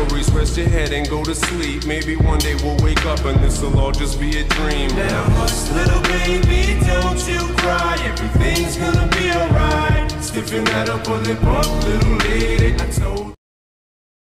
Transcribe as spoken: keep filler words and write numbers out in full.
stories, rest your head and go to sleep. Maybe one day we'll wake up and this'll all just be a dream. Now hush, little baby, don't you cry. Everything's gonna be alright. Stiffen that upper lip up, little lady. I told